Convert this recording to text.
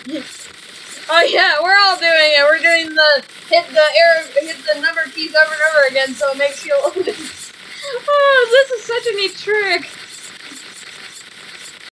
Oh yeah, we're all doing it. We're doing the hit the number keys over and over again, so it makes you. Oh, this is such a neat trick.